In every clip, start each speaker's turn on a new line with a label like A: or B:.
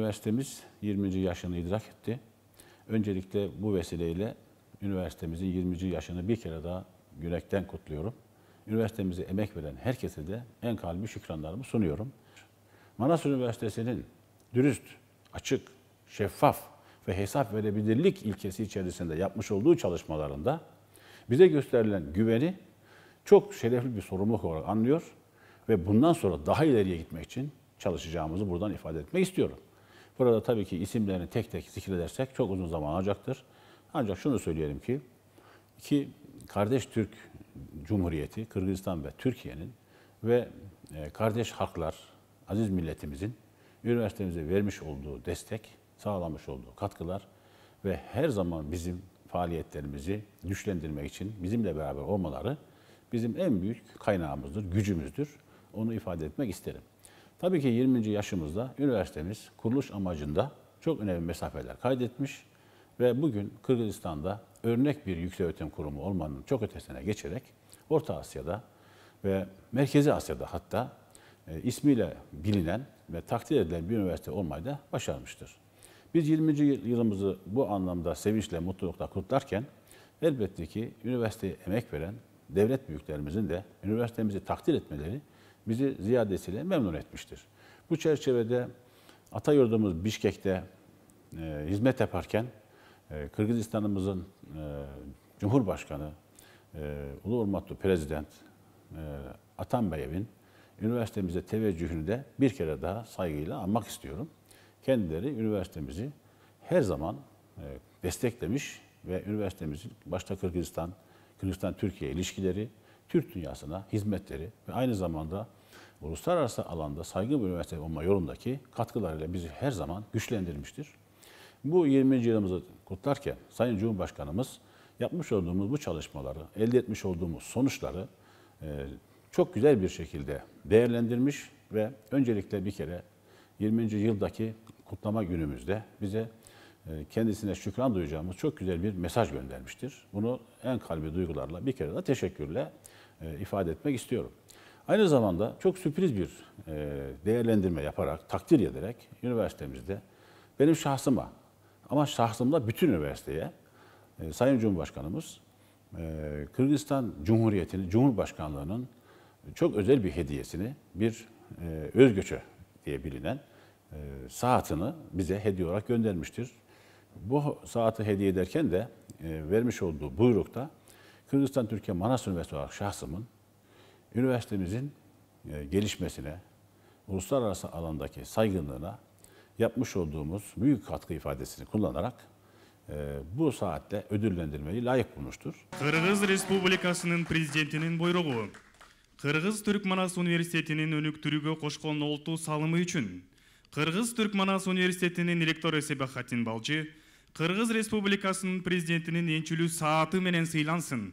A: Üniversitemiz 20. yaşını idrak etti. Öncelikle bu vesileyle üniversitemizin 20. yaşını bir kere daha yürekten kutluyorum. Üniversitemize emek veren herkese de en kalbi şükranlarımı sunuyorum. Manas Üniversitesi'nin dürüst, açık, şeffaf ve hesap verebilirlik ilkesi içerisinde yapmış olduğu çalışmalarında bize gösterilen güveni çok şerefli bir sorumluluk olarak anlıyor ve bundan sonra daha ileriye gitmek için çalışacağımızı buradan ifade etmek istiyorum. Burada tabii ki isimlerini tek tek zikredersek çok uzun zaman alacaktır. Ancak şunu söyleyelim ki, iki kardeş Türk Cumhuriyeti, Kırgızistan ve Türkiye'nin ve kardeş halklar, aziz milletimizin üniversitemize vermiş olduğu destek, sağlamış olduğu katkılar ve her zaman bizim faaliyetlerimizi güçlendirmek için bizimle beraber olmaları bizim en büyük kaynağımızdır, gücümüzdür. Onu ifade etmek isterim. Tabii ki 20. yaşımızda üniversitemiz kuruluş amacında çok önemli mesafeler kaydetmiş ve bugün Kırgızistan'da örnek bir yükseköğretim kurumu olmanın çok ötesine geçerek Orta Asya'da ve Merkezi Asya'da hatta ismiyle bilinen ve takdir edilen bir üniversite olmayı da başarmıştır. Biz 20. yılımızı bu anlamda sevinçle, mutlulukla kutlarken elbette ki üniversiteye emek veren devlet büyüklerimizin de üniversitemizi takdir etmeleri bizi ziyadesiyle memnun etmiştir. Bu çerçevede Atayurdumuz Bişkek'te hizmet yaparken Kırgızistan'ımızın Cumhurbaşkanı, Ulu Hurmatlı Prezident Atambayev'in üniversitemize teveccühünü de bir kere daha saygıyla anmak istiyorum. Kendileri üniversitemizi her zaman desteklemiş ve üniversitemizin başta Kırgızistan-Türkiye ilişkileri, Türk dünyasına hizmetleri ve aynı zamanda uluslararası alanda saygın bir üniversite olma yolundaki katkılarıyla bizi her zaman güçlendirmiştir. Bu 20. yılımızı kutlarken Sayın Cumhurbaşkanımız yapmış olduğumuz bu çalışmaları, elde etmiş olduğumuz sonuçları çok güzel bir şekilde değerlendirmiş ve öncelikle bir kere 20. yıldaki kutlama günümüzde bize kendisine şükran duyacağımız çok güzel bir mesaj göndermiştir. Bunu en kalbi duygularla bir kere daha teşekkürle ifade etmek istiyorum. Aynı zamanda çok sürpriz bir değerlendirme yaparak, takdir ederek üniversitemizde benim şahsıma ama şahsımda bütün üniversiteye Sayın Cumhurbaşkanımız Kırgızistan Cumhuriyeti'nin, Cumhurbaşkanlığı'nın çok özel bir hediyesini, bir özgöçe diye bilinen saatini bize hediye olarak göndermiştir. Bu saati hediye ederken de vermiş olduğu buyrukta Kırgızistan-Türkiye Manas Üniversitesi olarak şahsımın üniversitemizin gelişmesine, uluslararası alandaki saygınlığına yapmış olduğumuz büyük katkı ifadesini kullanarak bu saatte ödüllendirmeyi layık bulmuştur.
B: Kırgız Respublikasının prezidentinin buyruğu, Kırgız Türk Manas Üniversiteti'nin önüktürүүгө koşkon oltu salımı üçün Kırgız Türk Manas Üniversiteti'nin rektoru Sebahattin Balcı, Kırgız Respublikasının prezidentinin ençülүү saatı menen sыйлансın.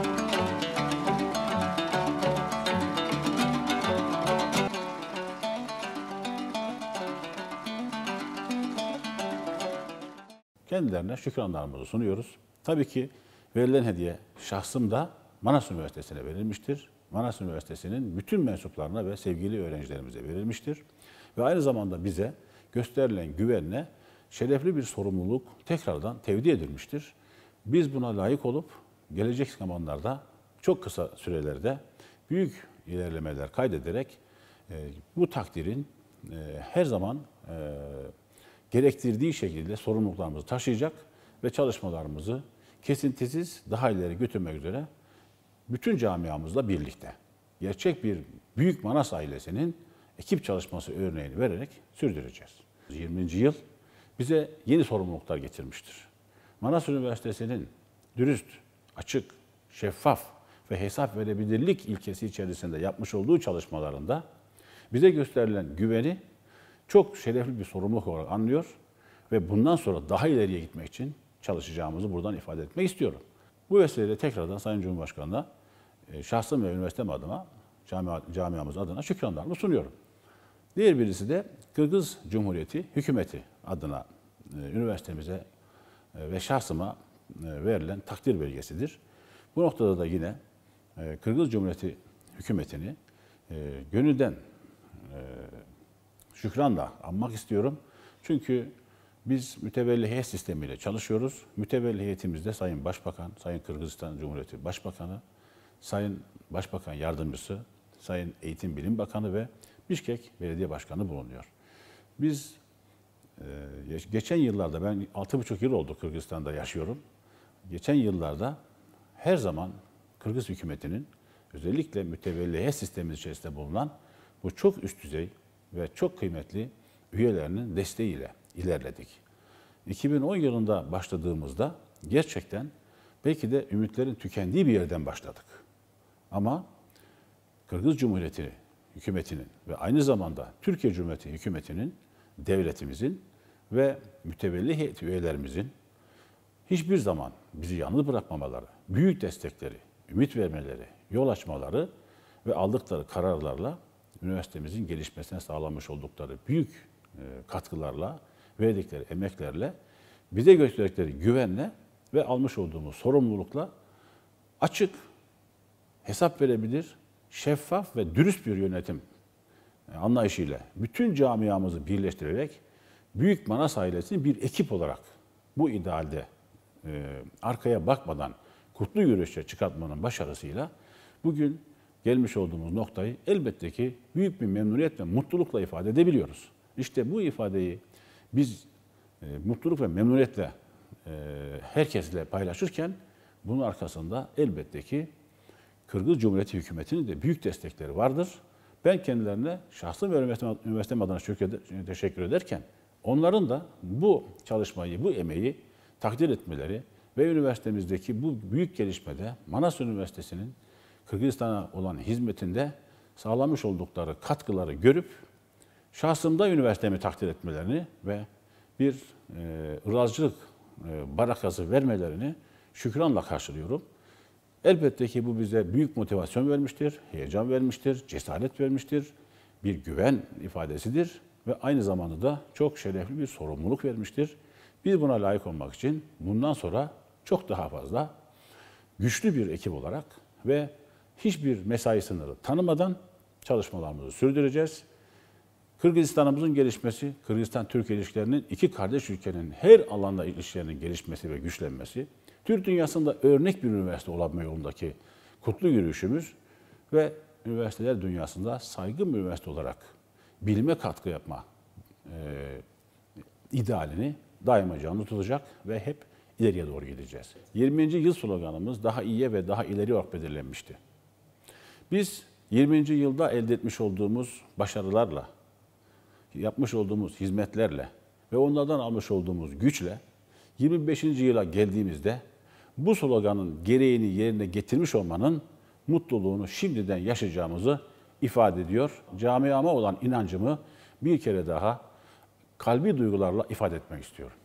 A: Kendilerine şükranlarımızı sunuyoruz. Tabii ki verilen hediye şahsımda Manas Üniversitesi'ne verilmiştir. Manas Üniversitesi'nin bütün mensuplarına ve sevgili öğrencilerimize verilmiştir. Ve aynı zamanda bize gösterilen güvenle şerefli bir sorumluluk tekrardan tevdi edilmiştir. Biz buna layık olup gelecek zamanlarda çok kısa sürelerde büyük ilerlemeler kaydederek bu takdirin her zaman gerektirdiği şekilde sorumluluklarımızı taşıyacak ve çalışmalarımızı kesintisiz daha ileri götürmek üzere bütün camiamızla birlikte gerçek bir büyük Manas ailesinin ekip çalışması örneğini vererek sürdüreceğiz. 20. yıl bize yeni sorumluluklar getirmiştir. Manas Üniversitesi'nin dürüst, açık, şeffaf ve hesap verebilirlik ilkesi içerisinde yapmış olduğu çalışmalarında bize gösterilen güveni çok şerefli bir sorumluluk olarak anlıyor ve bundan sonra daha ileriye gitmek için çalışacağımızı buradan ifade etmek istiyorum. Bu vesileyle tekrardan Sayın Cumhurbaşkanı'na şahsım ve üniversitem adına, camiamız adına şükranlarımı sunuyorum. Diğer birisi de Kırgız Cumhuriyeti hükümeti adına üniversitemize ve şahsıma verilen takdir belgesidir. Bu noktada da yine Kırgız Cumhuriyeti hükümetini gönülden şükranla anmak istiyorum Çünkü biz mütevelli heyet sistemiyle çalışıyoruz. Mütevelli heyetimizde Sayın Başbakan, Sayın Kırgızistan Cumhuriyeti Başbakanı, Sayın Başbakan Yardımcısı, Sayın Eğitim Bilim Bakanı ve Bişkek Belediye Başkanı bulunuyor. Biz geçen yıllarda, ben 6,5 yıl oldu Kırgızistan'da yaşıyorum. Geçen yıllarda her zaman Kırgız hükümetinin özellikle mütevelli heyet sistemimiz içerisinde bulunan bu çok üst düzey ve çok kıymetli üyelerinin desteğiyle ilerledik. 2010 yılında başladığımızda gerçekten belki de ümitlerin tükendiği bir yerden başladık. Ama Kırgız Cumhuriyeti hükümetinin ve aynı zamanda Türkiye Cumhuriyeti hükümetinin, devletimizin ve mütevelli heyet üyelerimizin hiçbir zaman bizi yalnız bırakmamaları, büyük destekleri, ümit vermeleri, yol açmaları ve aldıkları kararlarla üniversitemizin gelişmesine sağlamış oldukları büyük katkılarla, verdikleri emeklerle, bize gösterdikleri güvenle ve almış olduğumuz sorumlulukla açık, hesap verebilir, şeffaf ve dürüst bir yönetim anlayışıyla bütün camiamızı birleştirerek Büyük Manas ailesini bir ekip olarak bu idealde arkaya bakmadan kutlu yürüyüşe çıkartmanın başarısıyla bugün gelmiş olduğumuz noktayı elbette ki büyük bir memnuniyet ve mutlulukla ifade edebiliyoruz. İşte bu ifadeyi biz mutluluk ve memnuniyetle herkesle paylaşırken bunun arkasında elbette ki Kırgız Cumhuriyeti hükümetinin de büyük destekleri vardır. Ben kendilerine şahsım ve üniversitem adına teşekkür ederken onların da bu çalışmayı, bu emeği takdir etmeleri ve üniversitemizdeki bu büyük gelişmede Manas Üniversitesi'nin Kırgızistan'a olan hizmetinde sağlamış oldukları katkıları görüp şahsımda üniversitemi takdir etmelerini ve bir ırazcılık barakası vermelerini şükranla karşılıyorum. Elbette ki bu bize büyük motivasyon vermiştir, heyecan vermiştir, cesaret vermiştir, bir güven ifadesidir ve aynı zamanda da çok şerefli bir sorumluluk vermiştir. Biz buna layık olmak için bundan sonra çok daha fazla güçlü bir ekip olarak ve hiçbir mesai sınırı tanımadan çalışmalarımızı sürdüreceğiz. Kırgızistan'ımızın gelişmesi, Kırgızistan-Türkiye ilişkilerinin iki kardeş ülkenin her alanda ilişkilerinin gelişmesi ve güçlenmesi, Türk dünyasında örnek bir üniversite olabilme yolundaki kutlu yürüyüşümüz ve üniversiteler dünyasında saygın bir üniversite olarak bilime katkı yapma idealini daima canlı tutacak ve hep ileriye doğru gideceğiz. 20. yıl sloganımız daha iyiye ve daha ileri olarak belirlenmişti. Biz 20. yılda elde etmiş olduğumuz başarılarla, yapmış olduğumuz hizmetlerle ve onlardan almış olduğumuz güçle 25. yıla geldiğimizde bu sloganın gereğini yerine getirmiş olmanın mutluluğunu şimdiden yaşayacağımızı ifade ediyor. Camiama olan inancımı bir kere daha kalbi duygularla ifade etmek istiyorum.